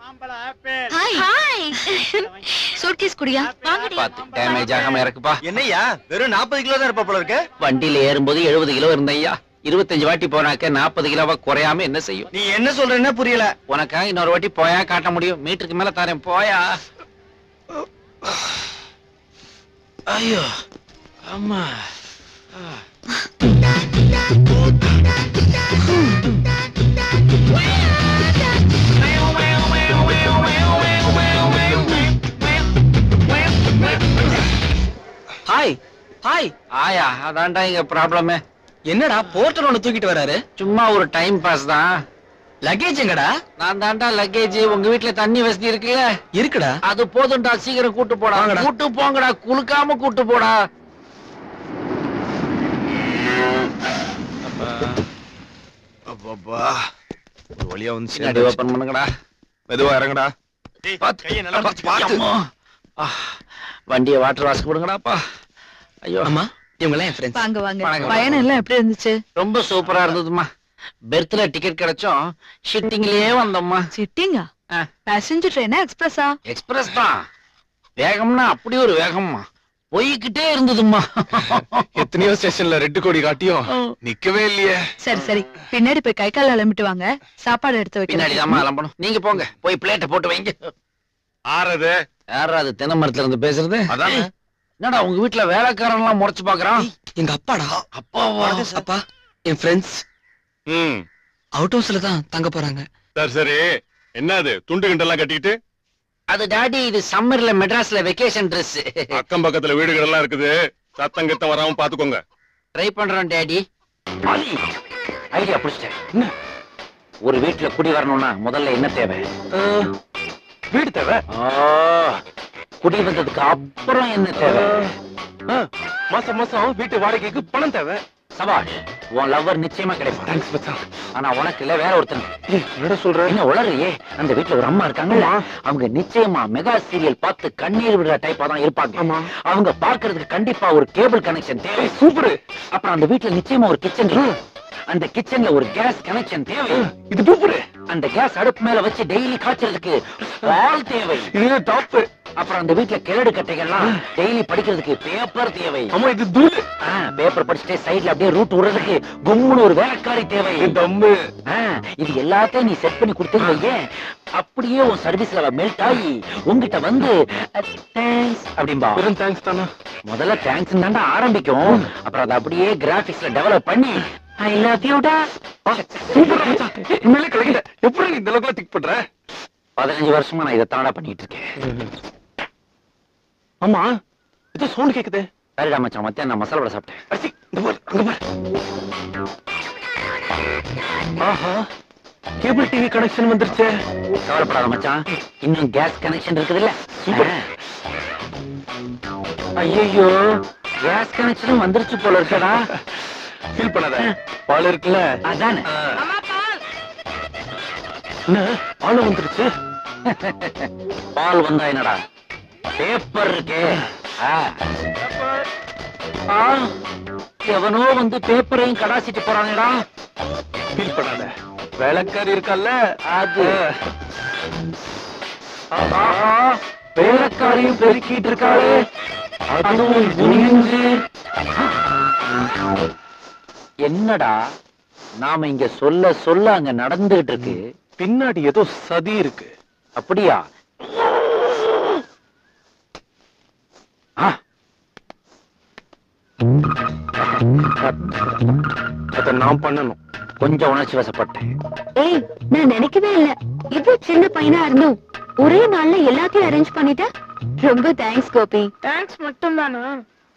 Hi hi suitcase குடியா வாங்கடி. பாத்து damage ஆகாம இருக்குப்பா. என்னய்யா வெறும் 40 கிலோ தான் இருப்பா போல இருக்கு. வண்டியில ஏறும்போது 70 கிலோ இருந்தையா. 25 வாட்டி போனாக்க 40 கிலோவா குறையாம என்ன செய்யும்? நீ என்ன சொல்றேன்னு புரியல. உனக்கா இன்னொரு வாட்டி போயா காட்ட முடியும். மீட்டருக்கு மேல தரேன் போயா. ஐயோ அம்மா. Hi hi. ஆயா அதான்டா இங்க ப்ராப்ளமே. என்னடா போர்ட்டர் ஒன்னு தூக்கிட்டு வராரு? சும்மா ஒரு டைம் பாஸ் தான். லக்கேஜ் எங்கடா? நான் தாண்டா லக்கேஜ். உங்க வீட்டுல தண்ணி வசதி இருக்குல்ல? இருக்குடா. அது போதும்டா, சீக்கிரம் கூட்டு போடா. கூட்டு போங்கடா, குளுக்காம கூட்டு போடா. அப்பா ஒரு வழியா வந்து பின்னாடி ஓபன் பண்ணுங்கடா. மெதுவா இறங்குடா. வண்டியை வாட்டர் வாஷ் கொடுங்கடாப்பா. ஐயோ அம்மா இவங்க எல்லாம் என் ஃப்ரெண்ட்ஸ். வாங்க வாங்க. வணக்கம். பயணம் எல்லாம் எப்படி இருந்துச்சு? ரொம்ப சூப்பரா இருந்ததுமா. பெர்த்ல டிக்கெட் கிடைச்சோம், ஷிட்டிங்லயே வந்தோம்மா. சிட்டிங்கா? பேசஞ்சர் ட்ரெயினா எக்ஸ்பிரஸா? எக்ஸ்பிரஸ் தான். வேகம்னா அப்படி ஒரு வேகம்மா, போய்கிட்டே இருந்ததுமா. எத்தனையோ ஸ்டேஷன்ல ரெட் கொடி காட்டியும் நிக்கவே இல்லையே. சரி சரி, பின்னாடி போய் கை கால் அலம்பிட்டு வாங்க, சாப்பாடு எடுத்து பின்னாடி வைக்கிறேன். தாம்மா அலம்பணும். நீங்க போங்க, போய் பிளேட்டை போட்டு வைங்க. ஆறது யாரா அது தென்னை மரத்துல இருந்து பேசுறது? அதானே. என்னடா உங்க வீட்டுல வேலைக்காரன் எல்லாம் முறைச்சு பாக்குறான்? எங்க அப்பாடா. அப்பாவா? அப்பா என் ஃப்ரெண்ட்ஸ் ம் அவுட் ஹவுஸ்ல தான் தங்க போறாங்க. சரி சரி. என்னது துண்டு கிண்டெல்லாம் கட்டிக்கிட்டு? அது டாடி, இது சம்மர்ல மெட்ராஸ்ல வெக்கேஷன் ட்ரெஸ். அக்கம் பக்கத்துல வீடுகள் எல்லாம் இருக்குது, சத்தம் கித்தம் வராம பாத்துக்கோங்க. ட்ரை பண்றோம் டாடி. ஐடியா புடிச்சிட்டேன். ஒரு வீட்டுல குடி வரணும்னா முதல்ல என்ன தேவை? வீடு தேவை. குடி வந்ததுக்கு அப்புறம் என்ன தேவை? மாசம் மாசம் வீட்டு வாடகைக்கு பணம் தேவை. சபாஷ், உன் லவ்வர் நிச்சயமா கிடைப்பான். தேங்க்ஸ் மச்சான். ஆனா உனக்கு இல்ல, வேற ஒருத்தன். என்னடா சொல்ற? என்ன உளறியே? அந்த வீட்டுல ஒரு அம்மா இருக்காங்கல்ல, அவங்க நிச்சயமா மெகா சீரியல் பார்த்து கண்ணீர் விடுற டைப்பா தான் இருப்பாங்க. அவங்க பார்க்கிறதுக்கு கண்டிப்பா ஒரு கேபிள் கனெக்ஷன் தேவை. சூப்பர். அப்புறம் அந்த வீட்டுல நிச்சயமா ஒரு கிச்சன் இருக்கு. அந்த கிச்சன்ல ஒரு கேஸ் கனெக்ஷன் தேவை. இது சூப்பர். அந்த கேஸ் அடுப்பு மேல வச்சு டெய்லி காய்ச்சறதுக்கு பால் தேவை. இது டாப். அப்புறம் அந்த வீட்டுல கிழடு கட்டைகள்லாம் டெய்லி படிக்கிறதுக்கு பேப்பர் தேவை. அம்மா இது தூள். பேப்பர் படிச்சுட்டே சைடுல அப்படியே ரூட் விடுறதுக்கு கும்முன்னு ஒரு வேலைக்காரி தேவை. தம்மு. இது எல்லாத்தையும் நீ செட் பண்ணி கொடுத்து வையே, அப்படியே உன் சர்வீஸ் லெவல் மெல்ட் ஆகி உங்ககிட்ட வந்து தேங்க்ஸ் அப்படிம்பா. வெறும் தேங்க்ஸ் தானா? முதல்ல தேங்க்ஸ் தாண்டா ஆரம்பிக்கும். அப்புறம் அதை அப்படியே கிராபிக்ஸ்ல டெவலப் பண்ணி ஐ லவ் யூ டா. சூப்பர் மச்சான். உண்மையிலே கிடைக்கல. எப்படி இந்த அளவுக்கு திக் பண்ற? 15 வருஷமா நான் இதை தாண்டா பண்ணிட்டு இருக்கேன். ஆமா இது சவுண்ட் கேக்குது. சரிடா மச்சான், மத்தியானம் நான் மசாலா வடை சாப்பிட்டேன். அச்சி, இந்த பாரு, அங்க பாரு. ஆஹா, கேபிள் டிவி கனெக்ஷன் வந்துருச்சு. கவலைப்படாத மச்சான், இன்னும் கேஸ் கனெக்ஷன் இருக்குதுல்ல. ஐயோ, கேஸ் கனெக்ஷனும் வந்துருச்சு போல இருக்கடா. ஃபீல் பண்ணாத, பால் இருக்குல்ல அதானே. என்ன பால் வந்துருச்சு? பால் வந்தா என்னடா, பேப்பர் இருக்கே. எவனோ வந்து பேப்பரையும் கடாசிட்டு போறானேடா. ஃபீல் பண்ணாத, வேலைக்காரி இருக்கல்ல அது. வேலைக்காரியும் பெருக்கிட்டு இருக்காளே, அதுவும் குனிஞ்சு. என்னடா நாம இங்க சொல்ல சொல்ல அங்க நடந்துகிட்டு இருக்கு. பின்னாடி ஏதோ சதி இருக்கு. அப்படியா? அத நான் பண்ணணும். கொஞ்சம் உணர்ச்சி வசப்பட்டேன். ஏய், நான் நினைக்கவே இல்ல இவ்வளவு சின்ன பையனா இருந்தும் ஒரே நாள்ல எல்லாத்தையும் அரேஞ்ச் பண்ணிட்ட. ரொம்ப தேங்க்ஸ் கோபி. தேங்க்ஸ் மட்டும் தானா?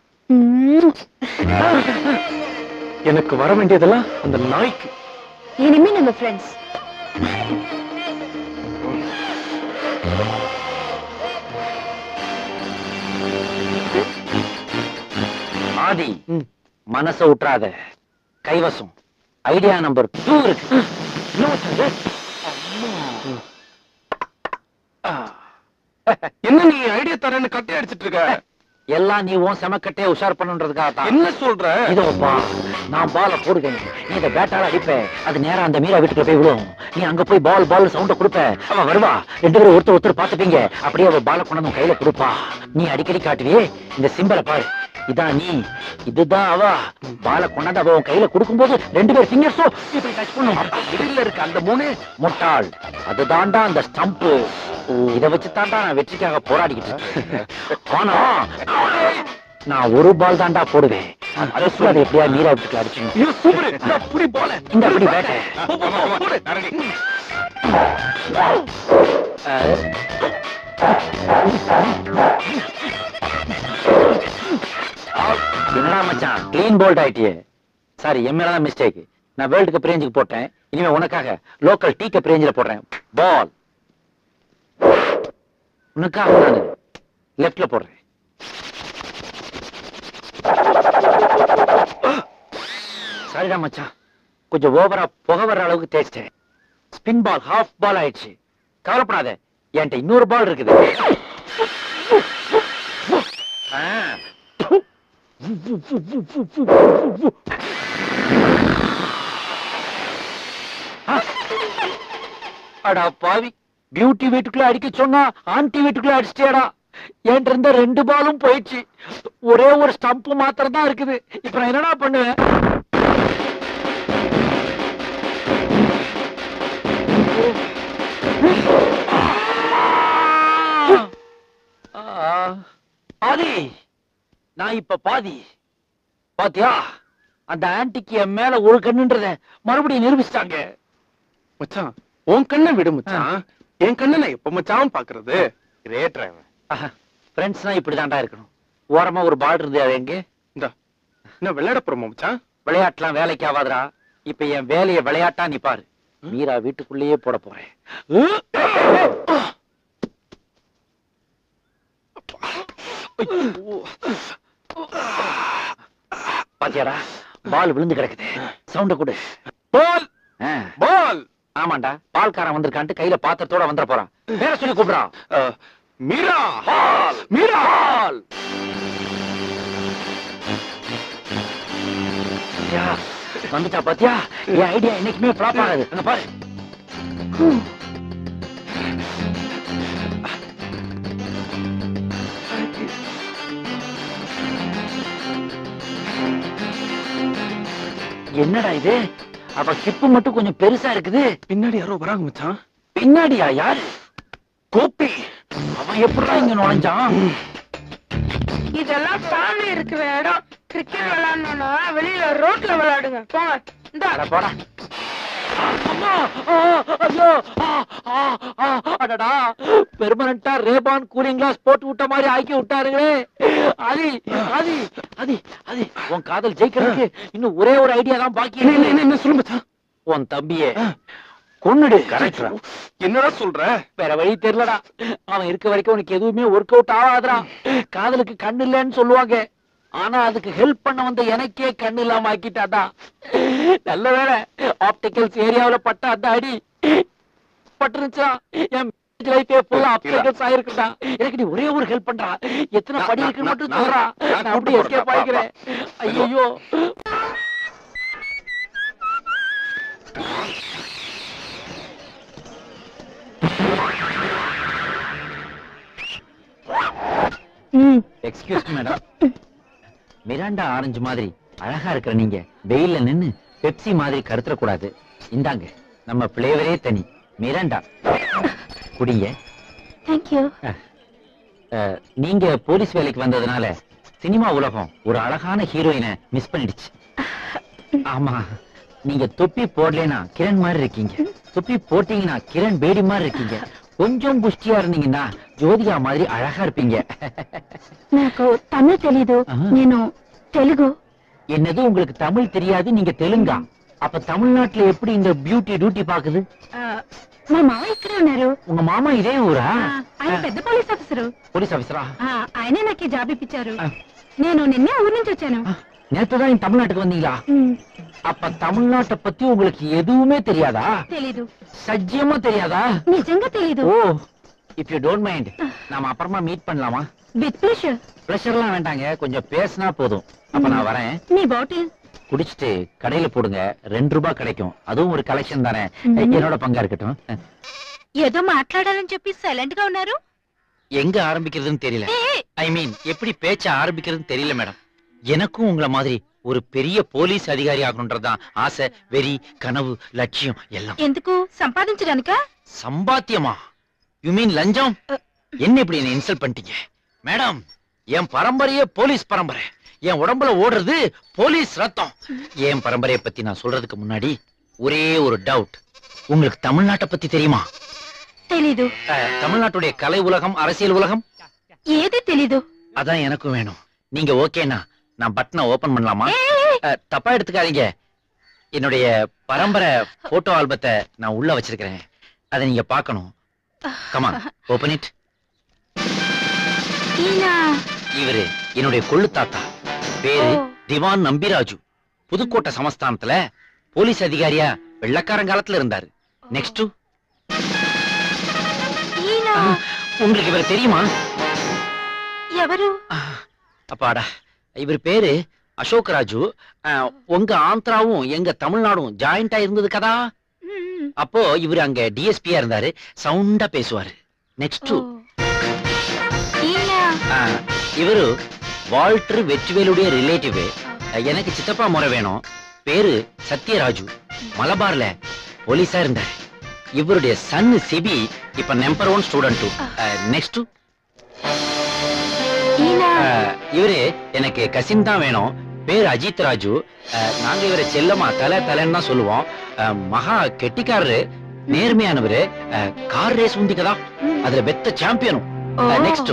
எனக்கு வர வேண்டியதெல்லாம் அந்த நாய்க்கு. இனிமே நம்ம ஃப்ரெண்ட்ஸ். ஆதி, மனச விட்டுறாத. கைவசம் ஐடியா நம்பர் 2 இருக்கு. என்ன நீ ஐடியா தரேன்னு கட்டி அடிச்சிட்டு இருக்க? எல்லாம் நீ உன் செமக்கட்டையை உஷார் பண்ணுன்றதுக்காக தான். என்ன சொல்ற? இதோப்பா, நான் பால போடுவேன், நீ இதை பேட்டால அடிப்ப, அது நேரா அந்த மீரா வீட்டுக்குள்ள போய் விடும். நீ அங்க போய் பால் சவுண்ட கொடுப்ப, அவ வருவா, 2 பேரும் ஒருத்தர் பாத்துப்பீங்க. அப்படியே அவ பால கொண்டு கையில கொடுப்பா. நீ அடிக்கடி காட்டுவியே இந்த சிம்பலை பாரு, இதான் நீ, இதுதான் அவ. பால கொண்டாந்து அவ கையில கொடுக்கும்போது 2 பேர் ஃபிங்கர்ஸோ இப்படி டச் பண்ணும். மிடில்ல இருக்க அந்த 3 முட்டாள், அதுதான்டா அந்த ஸ்டம்ப். இத வச்சு தாண்டா நான் வெற்றிக்காக போராடிக்கிட்டு இருக்கேன். ஆனா நான் ஒரு பால் தாண்டா போடுவேன். அதை எப்படியா மீரா வீட்டுக்கு அடிச்சு புடி போல இந்த அப்படி பேட்டை. போடு நரடி. என்னடா மச்சான் கிளீன் போல்ட் ஆயிட்டியே. சாரி, என் மேலதான் மிஸ்டேக். நான் வேர்ல்டு கப் ரேஞ்சுக்கு போட்டேன், இனிமே உனக்காக லோக்கல் டீ கப் ரேஞ்சில போடுறேன். பால் உனக்காக நான் லெப்ட்ல போடுறேன். சரிடா மச்சான், கொஞ்சம் ஓவரா புகை வர்ற அளவுக்கு தேய்ச்சிட்டேன். ஸ்பின் பால் ஹாஃப் பால் ஆயிடுச்சு. கவலைப்படாத, என்கிட்ட இன்னொரு பால் இருக்குது. அடா பாவி, பியூட்டி வீட்டுக்குள்ள அடிக்க சொன்னா ஆன்டி வீட்டுக்குள்ள அடிச்சிட்டேடா. என்கிட்ட இருந்த 2 பாலும் போயிடுச்சு, ஒரே ஒரு ஸ்டம்ப் மாத்திரம் தான் இருக்குது. இப்ப நான் என்னடா பண்ணுவேன்? பாதி நான் இப்ப பாதி பாத்தியா? அந்த ஆன்டிக்கு என் மேல ஒரு கண்ணுன்றத மறுபடியும் நிரூபிச்சிட்டாங்க. மச்சான் உன் கண்ணை விடு மச்சான், என் கண்ணை நான் எப்ப மச்சான் பாக்குறது? Great driver. ஃப்ரெண்ட்ஸ்னா இப்படிதான்டா இருக்கணும். ஓரமா ஒரு பால் இருந்து அது எங்க இந்த என்ன விளையாட போறோமா மச்சான்? விளையாட்டுலாம் வேலைக்கு ஆகாதரா. இப்ப என் வேலையை விளையாட்டா நீ பாரு. மீரா வீட்டுக்குள்ளேயே போட போறேன். பாத்தியாடா, பால் விழுந்து கிடக்குது. சவுண்ட கொடு. பால் பால். ஆமாண்டா, பால்காரன் வந்திருக்கான்ட்டு கையில பாத்திரத்தோட வந்துட போறான். பேர சொல்லி கூப்பிடுறான். மீரா பால், மீரா. வந்துட்டா பாத்தியா? என் ஐடியா என்னைக்குமே ஃபிளாப் ஆகாது. அங்க பாரு. என்னடா இது? அப்ப ஹிப்பு மட்டும் கொஞ்சம் பெருசா இருக்குது. பின்னாடி யாரோ வராங்க மச்சான். பின்னாடியா? யாரு? கோப்பி. அவன் எப்படிடா இங்க நுழைஞ்சான்? இதெல்லாம் சாமி இருக்கிற இடம். கிரிக்கெட் விளையாடணும்னா வெளியில ரோட்ல விளையாடுங்க. போங்க. இந்த போடா. அடடா, பெர்மனண்டா ரேபான் கூலிங் கிளாஸ் போட்டு விட்ட மாதிரி ஆக்கி விட்டாருங்களே. அதி அதி அதி அதி உன் காதல் ஜெயிக்கிறதுக்கு இன்னும் ஒரே ஒரு ஐடியா தான் பாக்கி. என்ன சொல்லு மச்சான்? உன் தம்பியே கொன்னுடு. என்னடா சொல்ற? வேற வழி தெரியலடா. அவன் இருக்க வரைக்கும் உனக்கு எதுவுமே ஒர்க் அவுட் ஆகாதுடா. காதலுக்கு கண்ணு இல்லைன்னு சொல்லுவாங்க, ஆனா அதுக்கு ஹெல்ப் பண்ண வந்த எனக்கே கண்ணு இல்லாம ஆக்கிட்டாடா. நல்ல வேலை ஆப்டிகல்ஸ் ஏரியாவுல பட்ட அந்த அடி பட்டுருச்சா, என் லைஃபே ஃபுல்லா ஆப்டிகல்ஸ் ஆயிருக்குடா. எனக்கு நீ ஒரே ஒரு ஹெல்ப் பண்றா. எத்தனை படி இருக்குன்னு மட்டும் சொல்றா, நான் அப்படியே எஸ்கேப் ஆயிக்கிறேன். ஐயோ, எக்ஸ்கியூஸ் மேடம். மிராண்டா ஆரஞ்சு மாதிரி அழகா இருக்கிற நீங்க வெயில்ல நின்னு பெப்சி மாதிரி கருத்துற கூடாது. இந்தாங்க, நம்ம பிளேவரே தனி மிராண்டா, குடிங்க. தேங்க்யூ. நீங்க போலீஸ் வேலைக்கு வந்ததுனால சினிமா உலகம் ஒரு அழகான ஹீரோயினை மிஸ் பண்ணிடுச்சு. ஆமா, நீங்க தொப்பி போடலைன்னா கிரண் மாதிரி இருக்கீங்க, தொப்பி போட்டீங்கன்னா கிரண் பேடி மாதிரி இருக்கீங்க, கொஞ்சம் புஷ்டியா இருந்தீங்கன்னா ஜோதிகா மாதிரி அழகா இருப்பீங்க. నాకు తమిళ తెలీదు, నేను తెలుగు. என்னது, உங்களுக்கு தமிழ் தெரியாது, நீங்க தெலுங்கா? அப்ப தமிழ்நாட்டுல எப்படி இந்த பியூட்டி டியூட்டி பாக்குது? మా మామ ఇక్కడే ఉన్నారు. உங்க மாமா இதே ஊரா? ఆయన పెద్ద పోలీస్ ఆఫీసరు. போலீஸ் ஆபீசரா? ఆయనే నాకు ఈ జాబ్ ఇప్పించారు. నేను నిన్నే ఊరు నుంచి వచ్చాను. நேத்துதான் இந்த தமிழ்நாட்டுக்கு வந்தீங்களா? அப்ப தமிழ்நாட்டை பத்தி உங்களுக்கு எதுவுமே தெரியாதா? తెలీదు. சத்தியமா தெரியாதா? నిజంగా తెలీదు. ஓ, இஃப் யூ டோன்ட் மைண்ட் நாம அப்புறமா மீட் பண்ணலாமா? With pleasure. பிரஷர்லாம் வேண்டாங்க, கொஞ்சம் பேசினா போதும். அப்ப நான் வரேன். நீ பாட்டில் குடிச்சிட்டு கடையில போடுங்க, 2 ரூபாய் கிடைக்கும். அதுவும் ஒரு கலெக்ஷன் தானே, என்னோட பங்கா இருக்கட்டும். ఏదో మాట్లాడాలని చెప్పి సైలెంట్ గా ఉన్నారు. எங்க ஆரம்பிக்கிறதுன்னு தெரியல. ஐ மீன் எப்படி பேச்ச ஆரம்பிக்கிறதுன்னு தெரியல மேடம். எனக்கும் உங்களை மாதிரி ஒரு பெரிய போலீஸ் அதிகாரி ஆகணும்ன்றதுதான் ஆசை, வெறி, கனவு, லட்சியம் எல்லாம். ఎందుకు సంపాదించడానికా? சம்பாத்தியமா? யூ மீன் லஞ்சம்? என்ன இப்படி என்ன இன்சல்ட் பண்ணிட்டீங்க மேடம்? என் பரம்பரையே போலீஸ் பரம்பரை. என் உடம்புல ஓடுறது போலீஸ் ரத்தம். என் பரம்பரையை பத்தி நான் சொல்றதுக்கு முன்னாடி ஒரே ஒரு டவுட். உங்களுக்கு தமிழ்நாட்டை பத்தி தெரியுமா? తెలీదు. தமிழ்நாட்டுடைய கலை உலகம், அரசியல் உலகம் ఏది తెలీదు. அதான் எனக்கும் வேணும். நீங்க ஓகேனா நான் பட்டனை ஓபன் பண்ணலாமா? தப்பா எடுத்துக்காதீங்க. என்னுடைய பரம்பரை போட்டோ ஆல்பத்தை நான் உள்ள வச்சிருக்கிறேன். அதை நீங்க பார்க்கணும். கமா ஓபன் இட். இவரு என்னுடைய கொள்ளு தாத்தா. பேரு திவான் நம்பிராஜு. புதுக்கோட்டை சமஸ்தானத்துல போலீஸ் அதிகாரியா வெள்ளக்காரங்காலத்துல இருந்தாரு. நெக்ஸ்ட் உங்களுக்கு இவர் தெரியுமா? ఎవరు? அப்பாடா, இவர் பேரு அசோக் ராஜு. உங்க ஆந்திராவும் எங்க தமிழ்நாடும் ஜாயிண்டா இருந்தது கதா. அப்போ இவர் அங்க டிஎஸ்பியா இருந்தாரு. சவுண்டா பேசுவாரு. நெக்ஸ்ட் இவரு வால்டர் வெற்றிவேலுடைய ரிலேட்டிவ். எனக்கு சித்தப்பா முறை வேணும். பேரு சத்யராஜு. மலபார்ல போலீஸா இருந்தாரு. இவருடைய சன் சிபி இப்ப நம்பர் 1 ஸ்டூடெண்ட். நெக்ஸ்ட் இவரு எனக்கு கசின் தான் வேணும். பேர் அஜித் ராஜு. நாங்க இவரை செல்லமா தலைன்னு தான் சொல்லுவோம். மகா கெட்டிக்காரரு, நேர்மையானவரு. கார் ரேஸ் உந்திக்கதா, அதுல பெத்த சாம்பியனும். நெக்ஸ்ட்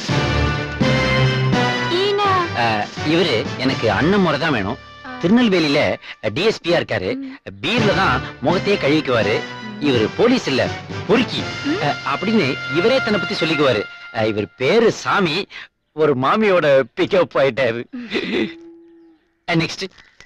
இவரு எனக்கு அண்ணன் முறை தான் வேணும். திருநெல்வேலியில டிஎஸ்பியா இருக்காரு. பீர்ல தான் முகத்தையே கழுவிக்குவாரு. இவர் போலீஸ் இல்ல, பொறுக்கி அப்படின்னு இவரே தன்னை பத்தி சொல்லிக்குவாரு. இவர் பேரு சாமி. ஒரு மாமியோட பிக்கப் ஆயிட்டாரு. நெக்ஸ்ட்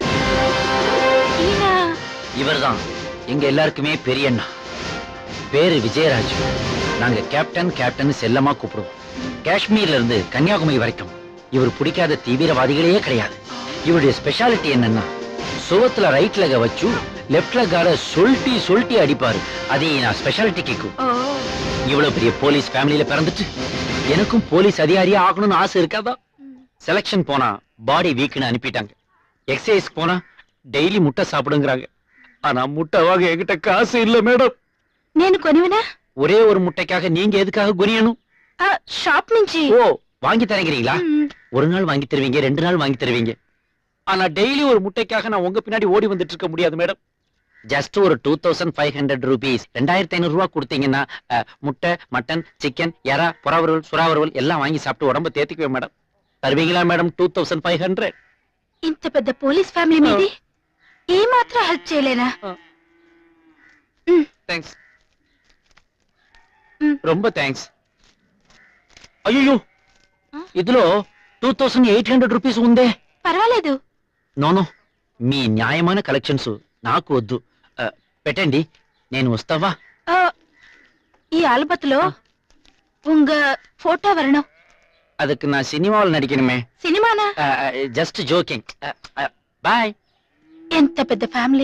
இவர்தான் எங்க எல்லாருக்குமே பெரிய அண்ணா. பேரு விஜயராஜ். நாங்க கேப்டன் செல்லமா கூப்பிடுவோம். காஷ்மீர்ல இருந்து கன்னியாகுமரி வரைக்கும் இவர் பிடிக்காத தீவிரவாதிகளே கிடையாது. இவருடைய ஸ்பெஷாலிட்டி என்னன்னா, சுவத்துல ரைட் லெக வச்சு லெப்ட் லெக்கால சொல்லிட்டி அடிப்பாரு. அதே நான் ஸ்பெஷாலிட்டி கேக்கும். இவ்வளவு பெரிய போலீஸ் ஃபேமிலியில பிறந்துட்டு எனக்கும் போலீஸ் அதிகாரியா ஆகணும்னு ஆசை இருக்காதா? செலக்ஷன் போனா பாடி வீக்னு அனுப்பிட்டாங்க. எக்ஸசைஸ் போனா டெய்லி முட்டை சாப்பிடுங்கிறாங்க. ஆனா முட்டை வாங்க என்கிட்ட காசு இல்ல மேடம். నేను కొనివనా? ஒரே ஒரு முட்டைக்காக நீங்க எதுக்காக குனியணும்? ஷாப் నుంచి. ஓ, வாங்கி தரீங்களா? ஒரு நாள் வாங்கி தருவீங்க, 2 நாள் வாங்கி தருவீங்க. ஆனா டெய்லி ஒரு முட்டைக்காக நான் உங்க பின்னாடி ஓடி வந்துட்டு இருக்க முடியாது மேடம். ஜஸ்ட் ஒரு 2500 ரூபீஸ், 2500 ரூபாய் கொடுத்தீங்கன்னா முட்டை, மட்டன், சிக்கன், எறா, புறாவறுவல், சுறாவறுவல் எல்லாம் வாங்கி சாப்பிட்டு உடம்ப தேத்திக்குவேன் மேடம். தருவீங்களா மேடம் 2500? ఇంత పెద్ద పోలీస్ ఫ్యామిలీ మీది ఏ మాత్రం హెల్ప్ చేయలేనా? தேங்க்ஸ், ரொம்ப தேங்க்స్. అయ్యో ఇదిలో 2800 రూపీస్ ఉందే. పర్వాలేదు. నోనో, మీ న్యాయమైన కలెక్షన్స్ నాకు వద్దు. పెట్టండి, నేను వస్తావా? ఈ ఆల్బత్లో உங்க போட்டோ வரணும். அதுக்கு நான் சினிமாவில் நடிக்கணுமே. సినిమానా? Just joking. பாய். ఎంత పెద్ద ఫ్యామిలీ.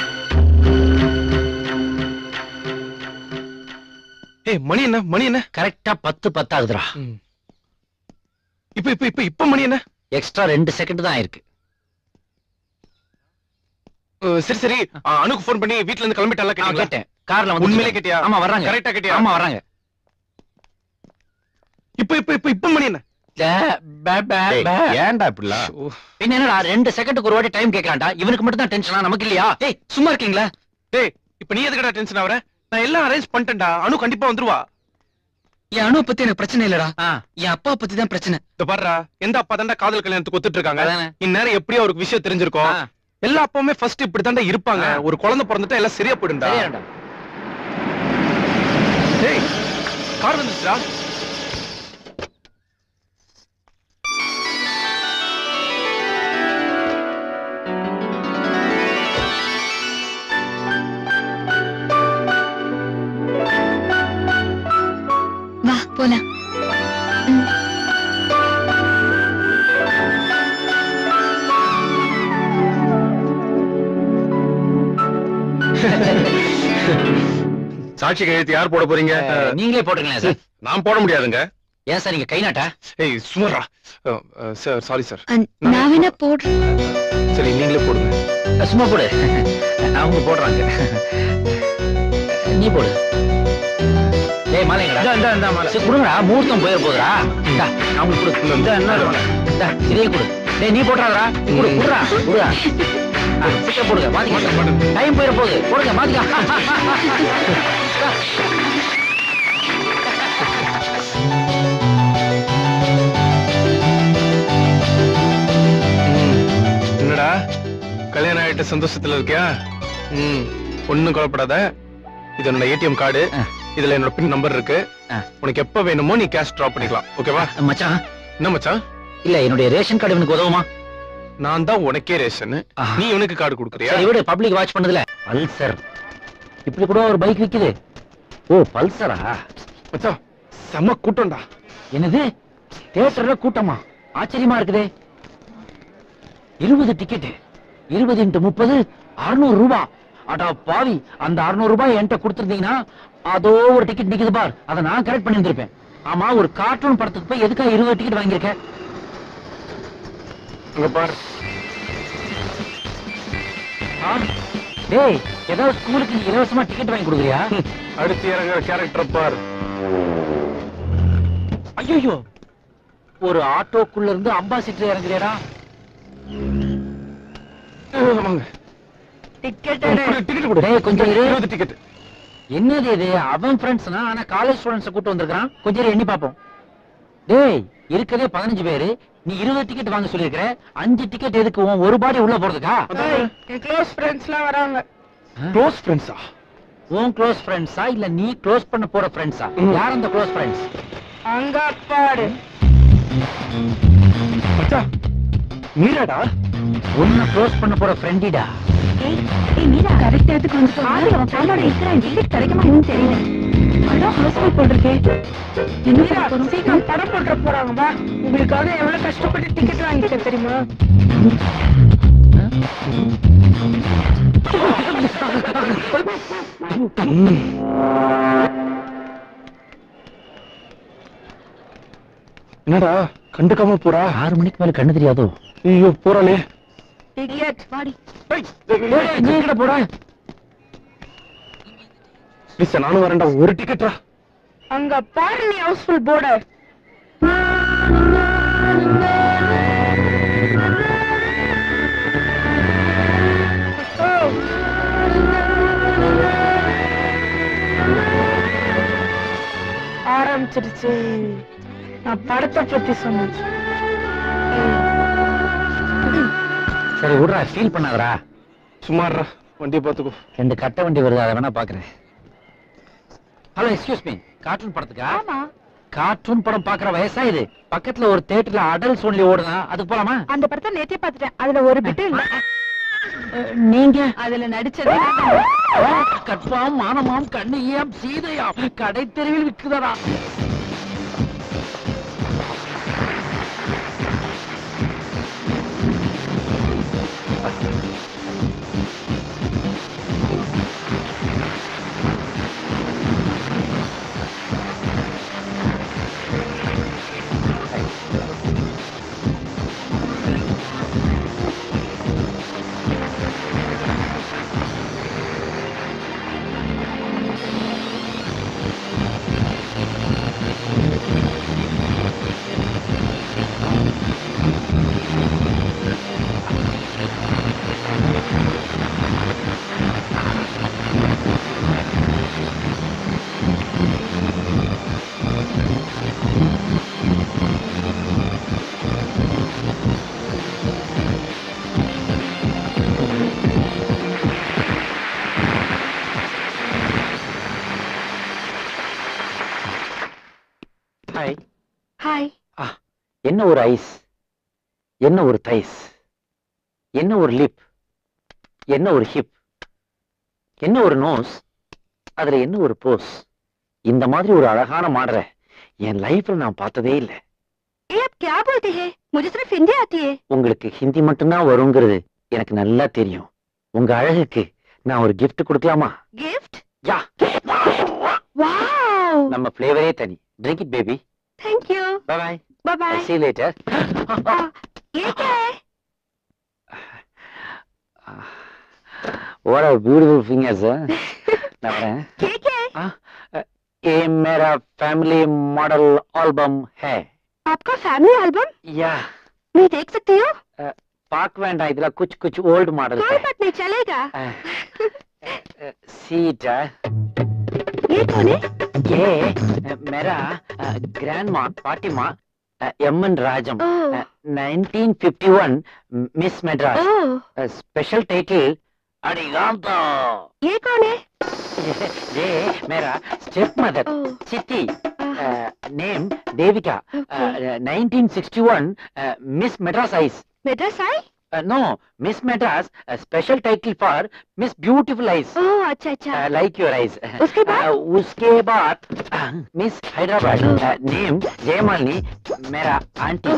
மணி என்ன கரெக்டா 10 ஆகுதுடா. இப்ப மணி என்ன? எக்ஸ்ட்ரா 2 செகண்ட் தான் இருக்கு. சரி அனுக்கு போன் பண்ணி வீட்ல இருந்து கிளம்பிட்டால கேட்டேன். கார்ல வந்து உண்மையிலே கேட்டியா? ஆமா வர்றாங்க. கரெக்ட்டா கேட்டியா? ஆமா வர்றாங்க. இப்ப மணி என்ன? ஏன்டா இப்படிலாம்? பின்ன என்னடா 2 செகண்டுக்கு ஒரு வாட்டி டைம் கேட்கலாம்டா. இவனுக்கு மட்டும் தான் டென்ஷனா, நமக்கு இல்லையா? டேய் சும்மா இருக்கீங்களா? டேய் இப்ப நீ எதுக்குடா டென்ஷன் ஆவற? நான் எல்லாம் அரேஞ்ச் பண்ணிட்டேன்டா. அனு கண்டிப்பா வந்துருவா. என் அணு பத்தி எனக்கு பிரச்சனை இல்லடா. என் அப்பா பத்தி தான் பிரச்சனை. இந்த பாருடா, எந்த அப்பா தான்டா காதல் கல்யாணத்துக்கு ஒத்துட்டு இருக்காங்க. அதானே. இந்நேரம் எப்படியோ அவருக்கு விஷயம் தெரிஞ்சிருக்கும். எல்லா அப்பாவுமே ஃபர்ஸ்ட் இப்படி தான்டா இருப்பாங்க. ஒரு குழந்தை பிறந்துட்டா எல்லாம் சரியா போயிடும்டா. சரியாடா. டேய் கார் வந்துச்சுடா. வா போலாம். சாட்சி கையெழுத்து யார் போட போறீங்க? நீங்களே போட்டுங்களேன் சார். நான் போட முடியாதுங்க. ஏன் சார் நீங்க கை நாட்டா? ஏய் சுமரா. Sir sorry sir. நான் வேணா போடுறேன். சரி நீங்களே போடுங்க. சும்மா போடு. அவங்க போடுறாங்க. நீ போடு. டேய் மாலைங்கடா. இந்த மாலை. சரி குடுங்கடா, முகூர்த்தம் போயிர போகுதுடா. இந்தா அவங்களுக்கு கொடு. இந்த என்ன இந்தா இதே கொடு. டேய் நீ போடுறாடா. குடு குடுடா. குடுடா. சீக்கிரம் போடுங்க. மாத்திக்க. டைம் போயிர போகுது. போடுங்க மாத்திக்க. என்னடா கல்யாணம் ஆயிட்ட சந்தோஷத்துல இருக்கியா? ஒண்ணும் கவலைப்படாத. இது என்னோட ஏடிஎம் கார்டு. இதுல என்னோட பின் நம்பர் இருக்கு. உனக்கு எப்ப வேணுமோ நீ கேஷ் டிராப் பண்ணிக்கலாம். ஓகேவா? மச்சான். என்ன மச்சான்? இல்ல என்னுடைய ரேஷன் கார்டு எனக்கு உதவுமா? நான் தான் உனக்கே ரேஷன். நீ உனக்கு கார்டு கொடுக்குறியா? சரி விடு, பப்ளிக் வாட்ச் பண்ணதுல. பல்சர் இப்படி கூட ஒரு பைக் விக்குது. ஓ பல்சரா? மச்சான் செம்ம கூட்டம்டா. என்னது தியேட்டர்ல கூட்டமா? ஆச்சரியமா இருக்குதே. 20 டிக்கெட். 20 × 30 600 ரூபாய். அடா பாவி, அந்த 600 ரூபாய் என்கிட்ட கொடுத்திருந்தீங்கன்னா அதோ ஒரு டிக்கெட் நிக்குது பார், அதை நான் கரெக்ட் பண்ணி இருந்திருப்பேன். ஆமா, ஒரு கார்ட்டூன் படத்துக்கு போய் எதுக்கா 20 டிக்கெட் வாங்கியிருக்க? அங்க பாரு. டேய், ஏதாவது ஸ்கூலுக்கு நீ இலவசமா டிக்கெட் வாங்கி கொடுக்குறியா? அடுத்து இறங்குற கேரக்டர் பாரு. ஐயோ, ஒரு ஆட்டோக்குள்ள இருந்து அம்பாசிடர் இறங்குறியாடா? டிக்கெட் டிக்கெட் கொடு. டேய் கொஞ்சம் இரு. 20 டிக்கெட். என்னது இது? அவன் ஃப்ரெண்ட்ஸ்னா, ஆனா காலேஜ் ஸ்டூடண்ட்ஸ் கூட்டு வந்திருக்கான். கொஞ்சம் இரு, எண்ணி பாப்போம். டேய் இருக்கதே 15 பேரு, நீ 20 டிக்கெட் வாங்க சொல்லிருக்கிற. 5 டிக்கெட் எதுக்கு? ஒரு பாடி உள்ள போறதுக்கா? என் க்ளோஸ் ஃப்ரெண்ட்ஸ்லாம் வராங்க. க்ளோஸ் ஃப்ரெண்ட்ஸா? உன் க்ளோஸ் ஃப்ரெண்ட்ஸா இல்ல நீ க்ளோஸ் பண்ண போற ஃப்ரெண்ட்ஸா? யார் அந்த க்ளோஸ் ஃப்ரெண்ட்ஸ்? அங்க பாரு. மச்சான் மீராடா. உன்னை க்ளோஸ் பண்ண போற ஃப்ரெண்டிடா. ஏய் மீரா, கரெக்ட் நேரத்துக்கு வந்து பாரு. அவன் ஃப்ரெண்டோட இருக்கிறான். டிக்கெட் கிடைக்குமா என்னன்னு தெரியல. அதான் ஹாஸ்பிட்டல் போட்டிருக்கேன். மீரா, சீக்கிரம் படம் போட்டுற போறாங்கப்பா. உங்களுக்காக எவ்வளவு கஷ்டப்பட்டு டிக்கெட் வாங்கிட்டேன் தெரியுமா? என்னடா கண்டுக்காம போறா? 6 மணிக்கு மேல கண்ணு தெரியாதோ? ஐயோ போறானே. டிக்கெட் வாடி. நீ எங்கடா போற? லிசா நானும் வரேன்டா. ஒரு டிக்கெட்டா? அங்க பாரு, நீ ஹவுஸ்ஃபுல் போர்டு. ஆரம்பிச்சிருச்சு. நான் படத்தை பத்தி சொன்னேன். சரி விடுறா, ஃபீல் பண்ணாதடா. சும்மாறா, வண்டியை பாத்துக்கோ. 2 கட்ட வண்டி வருது, அதை வேணா பாக்குறேன். ஹலோ எக்ஸ்கியூஸ் மீ, கார்ட்டூன் படத்துக்கா? ஆமா. கார்ட்டூன் படம் பாக்குற வயசா இது? பக்கத்துல ஒரு தியேட்டர்ல அடல்ட்ஸ் ஒன்லி ஓடுதா, அதுக்கு போலாமா? அந்த படத்தை நேத்தே பாத்துட்டேன். அதுல ஒரு பிட்டு இல்ல. நீங்க அதுல நடிச்சது கட்பாம் மானமாம் கண்ணியாம் சீதையாம் கடை தெருவில் விக்குதடா. ஹாய். ஹாய். என்ன ஒரு ஐஸ், என்ன ஒரு தைஸ், என்ன ஒரு லிப், என்ன ஒரு ஹிப், என்ன ஒரு நோஸ், அதுல என்ன ஒரு போஸ். இந்த மாதிரி ஒரு அழகான மாடலை என் லைஃப்ல நான் பார்த்ததே இல்லை. ये आप क्या बोलते हैं? मुझे सिर्फ हिंदी आती है. உங்களுக்கு ஹிந்தி மட்டும்தான் வருங்கிறது எனக்கு நல்லா தெரியும். உங்க அழகுக்கு நான் ஒரு gift கொடுக்கலாமா? गिफ्ट? யா. வாவ் நம்ம ஃப்ளேவரே தனி. Drink it baby. Thank you bye bye. Bye bye See you later. ये क्या है What a beautiful fingers. நான் வரேன். ये क्या है ये मेरा फैमिली मॉडल एल्बम है. आपका फैमिली एल्बम या मैं देख सकती हूँ पाक वेंडा इधर कुछ कुछ ओल्ड मॉडल कोई बात नहीं चलेगा सीट. ये कौन है ये मेरा grandma Fatima MN Rajam oh 1951 miss Madras. Oh special title अडिगांतो. ये कौन है ये मेरा step mother oh Chitti. Name Devika. 1961 miss Madras eyes. Madras eye No, Miss Madras, a special title for Miss Beautiful Eyes. Oh अच्छा अच्छा Like your eyes. उसके बाद उसके बाद Miss Hyderabad. Name Jaymalini, मेरा aunty.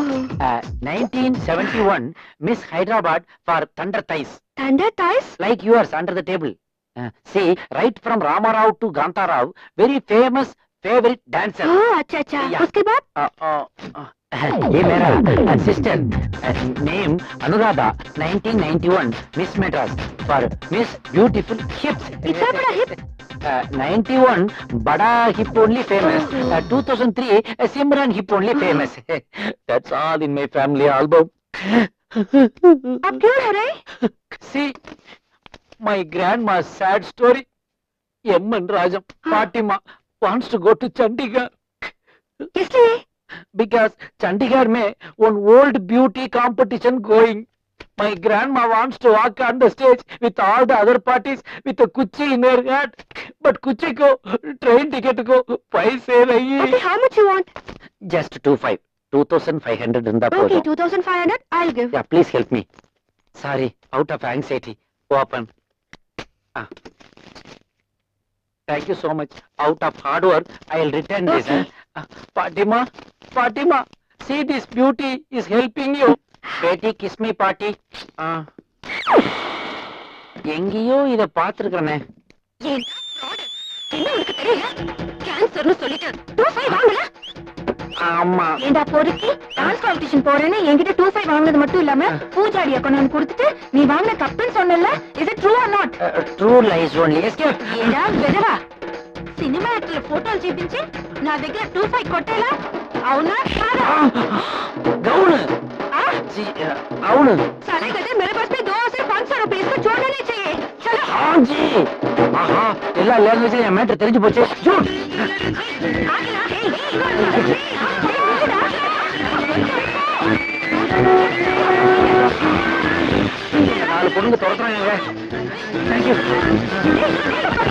1971 Miss Hyderabad for Thunder Thighs. Thunder thighs Like yours under the table. See, right from Ramarao to Gantarao, very famous favorite dancer. Oh अच्छा अच्छा Yeah. उसके बाद ये मेरा sister. Name Anuradha. 1991 miss Madras for miss beautiful hips. इतना बड़ा hip 91 बड़ा hip only famous. 2003 Simran hip only famous. That's all in my family album. आप क्यों रो रहे See my grandma's sad story. M.N. Rajam Fatima wants to go to Chandigarh किस लिए because Chandigarh में one old beauty competition going. My grandma wants to walk on the stage with all the other parties with a kuchi in her hand. But kuchi को train ticket को पैसे नहीं. okay how much you want Just 2,500 இருந்தா okay போதும். 2500 I'll give Yeah, please help me. Sorry, out of anxiety. Open. Thank you so much. Out of hard work, I'll return this. Okay. Fatima, Fatima, see this beauty is helping you. Betty, kiss me, party. எங்கேயோ இத பாத்துருக்கனே. ஏன் fraud என்ன உனக்கு தெரியல கேன்சர்னு சொல்லிட்டு 25 வாங்கல ஆமா. ஏண்டா பொறுக்கி டான்ஸ் காம்படிஷன் போறேன்னு என்கிட்ட 25 வாங்குனது மட்டும் இல்லாம பூஜாடிய கொண்டாந்து கொடுத்துட்டு நீ வாங்குன கப்புன்னு சொன்னல is it true or not True lies only. Escape. ఏడా బెదవా సినిమా యాక్టర్ల ఫోటోలు చూపించి నా దగ్గర 25 కొట్టేలా అవునా కాదా గౌను. అవును. साले गधे मेरे पास में 2 से 500 रुपए इसको छोड़ना नहीं चाहिए चलो हाँ जी. ஆஹா, எல்லா லாங்குவேஜ்லயும் என் மேட்டர் தெரிஞ்சு போச்சு. Shoot. आगे आगे நாலு பொண்ணுங்க துரத்துறாங்க. தேங்க்யூ.